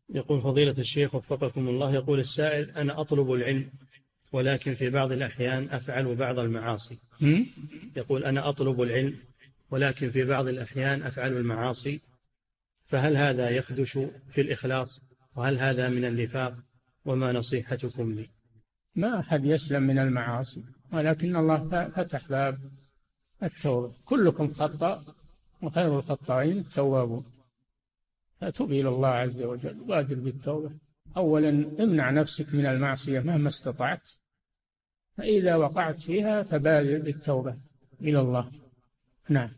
يقول فضيلة الشيخ وفقكم الله، يقول السائل: أنا أطلب العلم ولكن في بعض الأحيان أفعل بعض المعاصي. يقول: أنا أطلب العلم ولكن في بعض الأحيان أفعل المعاصي، فهل هذا يخدش في الإخلاص؟ وهل هذا من النفاق؟ وما نصيحتكم لي؟ ما أحد يسلم من المعاصي، ولكن الله فتح باب التوبة. كلكم خطأ وخير الخطائين التوابون، فتوب إلى الله عز وجل، بادر بالتوبة. أولا امنع نفسك من المعصية مهما استطعت، فإذا وقعت فيها فبادر بالتوبة إلى الله. نعم.